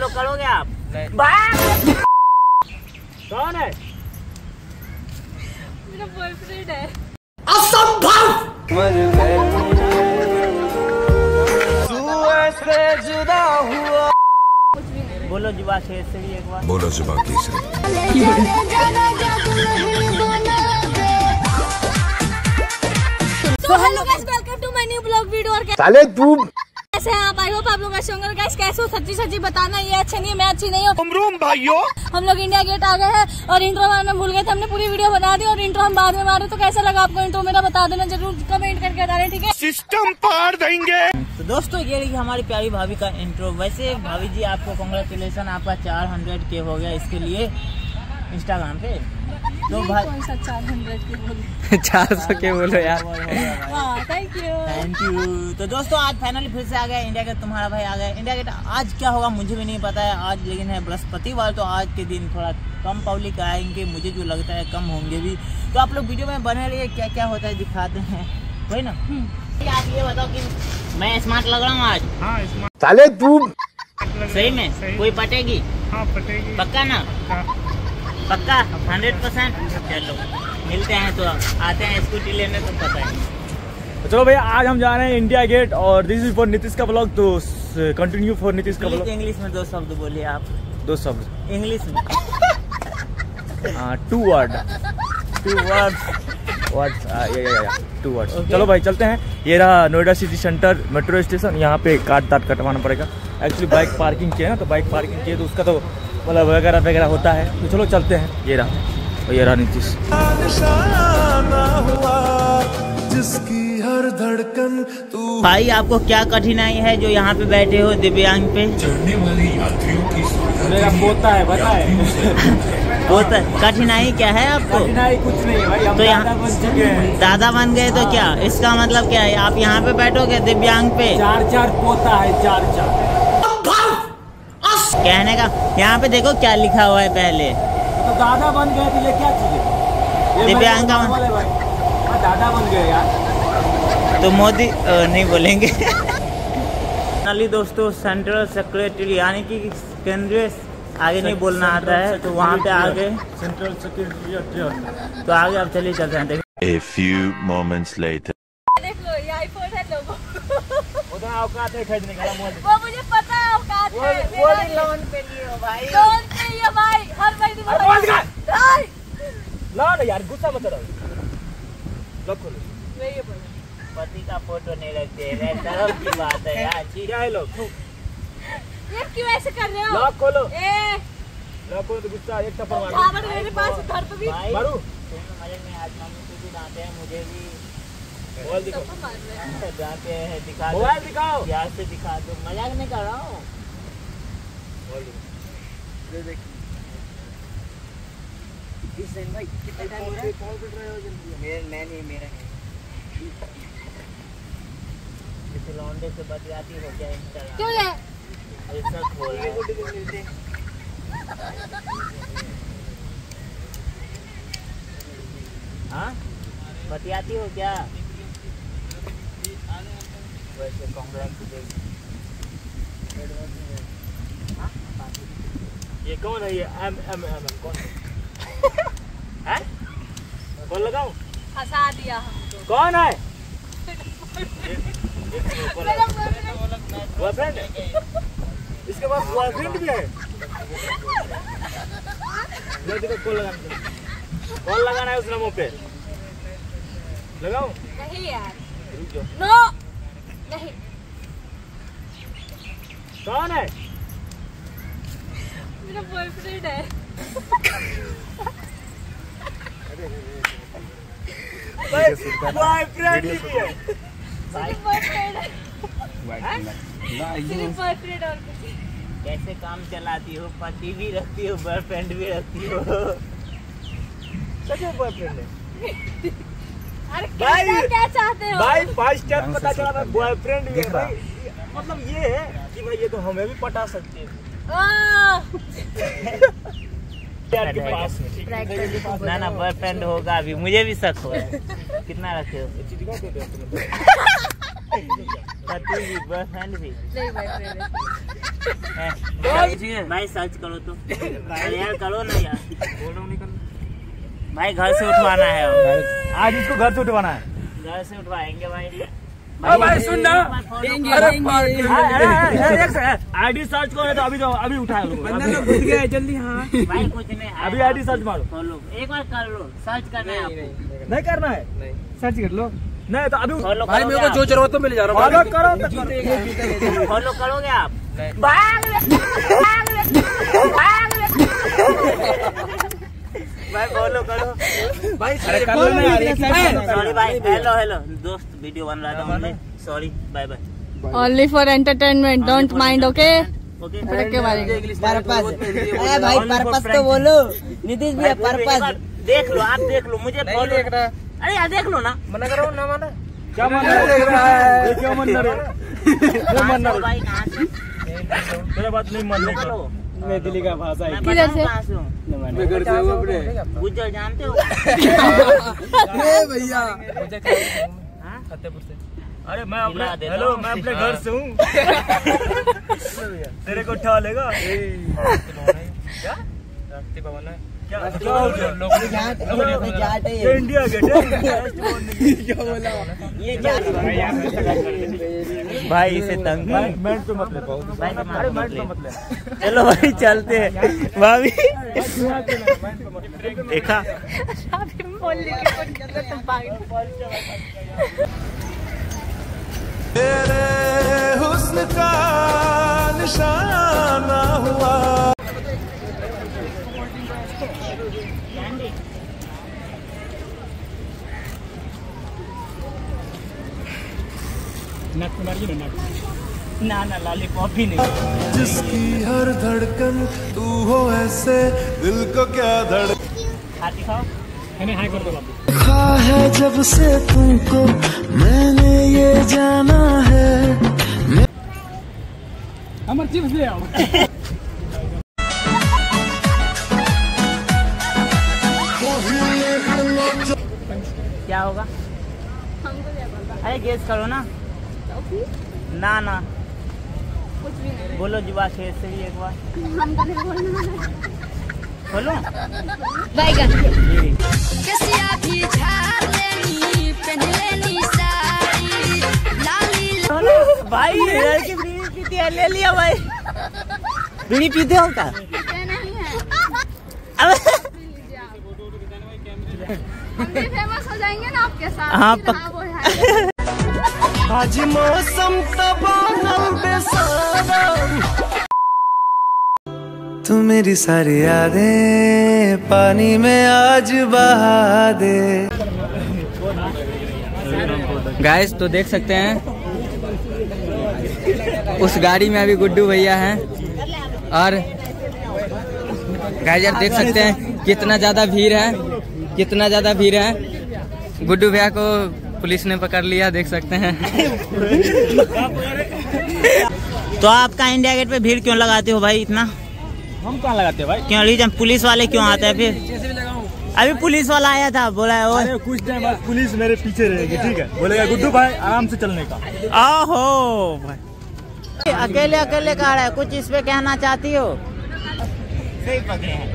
करोगे आप? कौन है? मेरा बॉयफ्रेंड है। असंभव। जुदा हुआ। बोलो जुबा केसरी एक बार। बोलो जुबा केसरी। तो hello guys, welcome to my new blog video. और साले तू कैसे हैं आप? आई होप आप लोग अच्छे होंगे। गाइस कैसे हो? सच्ची सच्ची बताना, ये अच्छे नहीं है, मैं अच्छी नहीं हूँ। रूम भाइयों, हम लोग इंडिया गेट आ गए हैं और इंट्रो मारना भूल गए थे। हमने पूरी वीडियो बना दी और इंट्रो हम बाद में मारे। तो कैसा लगा आपको इंट्रो मेरा? बता देना जरूर, कमेंट करके बता दें, ठीक है? सिस्टम पार देंगे। तो दोस्तों ये रही हमारी प्यारी भाभी का इंट्रो। वैसे भाभी जी आपको कांग्रेचुलेसन, आपका 400K हो गया इसके लिए इंस्टाग्राम पे। तो भाई कौन सा 400 के बोल 400 के बोलो यार। Thank you. Thank you. तो दोस्तों आज फाइनली फिर से आ गया इंडिया गेट, तुम्हारा भाई आ गया इंडिया गेट। आज क्या होगा मुझे भी नहीं पता है आज, लेकिन है बृहस्पतिवार, तो आज के दिन थोड़ा कम पब्लिक आएंगे, मुझे जो लगता है कम होंगे भी। तो आप लोग वीडियो में बने रहिए, क्या क्या होता है दिखाते हैं, वही ना। आप ये बताओ कि मैं स्मार्ट लग रहा हूँ आज? हाँ स्मार्ट। साले तू सही में कोई पटेगी? हाँ पटेगी। पक्का ना? पक्का 100%। चलो मिलते हैं, तो आते हैं स्कूटी लेने, तो पता है। तो चलो भैया, आज हम जा रहे हैं इंडिया गेट और दिस इज फॉर नीतीश का ब्लॉग। तो कंटिन्यू फॉर नीतीश का ब्लॉग। इंग्लिश में 2 शब्द बोलिए आप। 2 शब्द इंग्लिश में। 2 word. 2 words। Two words. Okay. चलो भाई चलते हैं। ये रहा Noida city centre metro station. यहाँ पे काट कटवाना पड़ेगा। एक्चुअली बाइक पार्किंग किया है ना, तो बाइक पार्किंग किए तो उसका तो मतलब वगैरह होता है। तो चलो चलते हैं। ये रहा नीतीश। जिसकी हर धड़कन तू। भाई आपको क्या कठिनाई है जो यहाँ पे बैठे हो दिव्यांग पे? चढ़ने वाले यात्रियों की मेरा पोता है, पता है। बहुत कठिनाई क्या है आपको? कठिनाई कुछ नहीं है भाई, हम तो दादा बन चुके हैं। दादा बन गए तो क्या इसका मतलब क्या है? आप यहाँ पे बैठोगे दिव्यांग पे? 4 पोता है, 4। कहने का यहाँ पे देखो क्या लिखा हुआ है पहले। तो दादा बन गए, तो ये क्या चीज है? दिव्यांग का दादा बन गए यार। तो मोदी नहीं बोलेंगे। फाइनली दोस्तों सेंट्रल सेक्रेटरी यानी कि केंद्रीय, आगे नहीं बोलना आता है, तो वहाँ पे आगे सेंट्रल सेक्रेटरी। तो आगे अब चलिए चलते हैं। A few moments later. देख लो, ये आईफोन है लोगों। उतना औकात है खरीदने का मोदी। वो मुझे पता है औकात है। मेरा लोन पे लिए हो भाई। लोन पे ये भाई हर महीने में ना यार, गुस्सा मत करो। रखो मैं ये बोल पति का फोटो नहीं रखते हैं, शर्म की बात है यार। क्या है लोग? ये क्यों ऐसे कर रहे हो? लॉक खोलो। ए लॉक खोलो तो गुस्सा एक थप्पड़ मार। झावड़ मेरे पास घर पे भी भाई मारू। मजे में आज मम्मी को भी डांटे हैं, मुझे भी मोबाइल दिखाओ। थप्पड़ मार रहे हैं। डांटे हैं। दिखा दो, मोबाइल दिखाओ। प्यार से दिखा दो, मजाक नहीं कर रहा हूँ। ये देख भाई कितना टाइम हो रहा है? मैं नहीं, मेरा नहीं। किसी लौंडे से बतियाती हो क्या इंस्टाग्राम? क्यों है? ऐसा खोल रहा है। हाँ बतियाती हो क्या? वैसे कांग्रेस ये कौन है? ये एम कौन है? कौन लगाऊं? फंसा दिया हमको। कौन है? मेरा boyfriend। बॉयफ्रेंड है? इसके पास बॉयफ्रेंड भी है? देखो कौन लगाना है उस नमो पे? लगाऊं? नहीं यार, रुक जाओ। नो नहीं। कौन है? मेरा बॉयफ्रेंड है। बॉयफ्रेंड भी है? सिर्फ बॉयफ्रेंड है। सिर्फ बॉयफ्रेंड और कुछ नहीं। कैसे काम चलाती हो? पति भी रखती हो, बॉयफ्रेंड भी रखती हो। सच में बॉयफ्रेंड है? अरे भाई, क्या चाहते हो? भाई फर्स्ट टाइम पता चला भाई बॉयफ्रेंड भी है भाई। मतलब ये है कि भाई ये तो हमें भी पटा सकते हैं। आपके पास में, ठीक है? ना ना बॉयफ्रेंड होगा अभी, मुझे भी शक हो रहा है। कितना रखे हो? पति भी बॉयफ्रेंड भी नहीं भाई भाई सर्च करो तो यार, करो ना यार। भाई घर से उठवाना है, आज इसको घर से उठवाना है। घर से उठवाएंगे भाई। भाई सुन ना, आईडी सर्च करो तो अभी उठा लो। भूल गया जल्दी। हाँ भाई कुछ नहीं, अभी आईडी सर्च मारो। खोलो एक बार, कर लो, सर्च करना है आपको। नहीं करना है, सर्च कर लो। नहीं तो अभी फॉलो भाई मेरे को जो जरूरत तो मिल जा रहा फॉलो करो तो फॉलो करोगे आप। भाई फॉलो करो भाई। सॉरी भाई, हेलो दोस्त, वीडियो बन रहा था हमने, sorry, bye bye. Only for entertainment, don't mind, okay. Okay के बारे में पर्पस, अरे भाई पर्पस तो बोलो नीतीश भैया, पर्पस देख लो, आप देख लो, मुझे फॉलो। अरे यार देख लो ना, मना करो ना, माना क्या मन रहा है? क्या मन रहा है? भाई कहाँ से? तेरा बात नहीं मन रहा। मैं दिल्ली का भाषा है। किधर से? कहाँ से हूँ? मैं घर से हूँ अपने। गुज्जर जानते हो? भैया फतेहपुर से। अरे मैं अपने दिला देता हेलो, हूँ। मैं अपने घर से हूँ। तेरे को उठा लेगा क्या? राष्ट्रीय भवन है। क्या हो गया? ये इंडिया गेट है। ये भाई इसे तंग मैंट पे मत ले पाओ। भाई अरे मैट पे मत ले। चलो भाई चलते हैं भाभी। देखा तेरे हुस्न का निशाना हुआ। ना लॉलीपॉप भी नहीं। जिसकी हर धड़कन तू हो ऐसे, दिल को क्या खाती खाओ। देखा है जब से तुमको, मैंने ये जाना है। हमारे चिप्स ले आओ। क्या होगा? अरे गेस करो ना। ना कुछ भी नहीं। बोलो जुबा खेत से ही एक बार बोलो। बैगन भाई लड़की बीड़ी पीती है, ले लिया भाई। बीड़ी पीते हो क्या? फेमस हो जाएंगे ना आपके साथ। हाँ, फिर वो है। आज मौसम तबादल बेसारा, तू मेरी सारी यादें पानी में आज बहा दे। गाइस तो देख सकते हैं उस गाड़ी में अभी गुड्डू भैया हैं, और गाइस यार देख सकते हैं कितना ज्यादा भीड़ है, कितना ज्यादा भीड़ है। गुड्डू भैया को पुलिस ने पकड़ लिया, देख सकते हैं। तो आपका इंडिया गेट पे भीड़ क्यों लगाते हो भाई इतना? हम कहाँ लगाते हैं भाई? क्यों रीजन? पुलिस वाले क्यों आते हैं फिर? अभी पुलिस वाला आया था, बोला है अरे कुछ टाइम बाद पुलिस मेरे पीछे रहेगी, ठीक है? बोलेगा गुड्डू भाई आराम से चलने का। आहो भाई अकेले अकेले खा रहा है, कुछ इस पे कहना चाहती हो? सही पकड़े हैं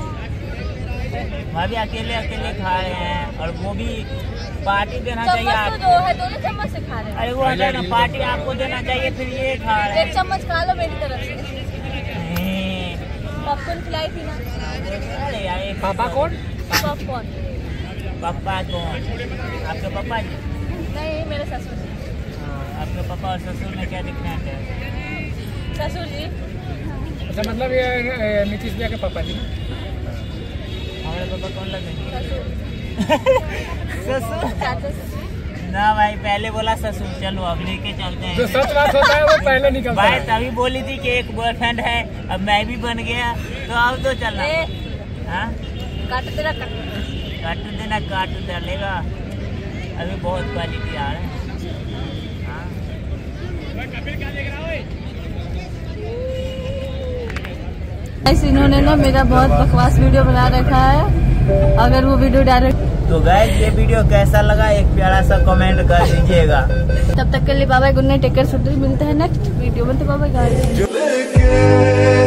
भाभी, अकेले अकेले खा रहे हैं, और वो भी पार्टी देना चाहिए आपको। दो है, दोनों चम्मच से खा रहे हैं। अरे वो है ना, पार्टी आपको देना चाहिए, फिर ये खा रहे एक हैं। चम्मच खा लो मेरी तरफ से। पॉपकॉर्न खिलाई थी ना। अरे यार एक पापा कौन? पॉपकॉर्न पापा कौन? आपके पापा जी? नहीं, मेरे ससुर जी। आपके पापा और ससुर में क्या डिफरेंस है? ससुर जी अच्छा, मतलब ये नीतीश भैया के पापा जी। हमारे पापा कौन लगेंगे? ससुर ससुर चाचा ससुर। ना भाई, पहले बोला ससुर, चलो अब लेके चलते हैं। जो सच बात होता है वो पहले निकलता भाई है। तभी बोली थी कि एक बॉयफ्रेंड है, अब मैं भी बन गया, तो अब तो चलना। ए, हाँ काट तेरा काट। काटू देना, काटू डालेगा, अभी बहुत क्वालिटी आ रहा है। हाँ इन्होंने ना मेरा बहुत बकवास वीडियो बना रखा है, अगर वो वीडियो डायरेक्ट तो गाइस ये वीडियो कैसा लगा एक प्यारा सा कमेंट कर दीजिएगा। तब तक के लिए bye bye, good night, take care, मिलते हैं नेक्स्ट वीडियो में। तो बाय बाय गाइस।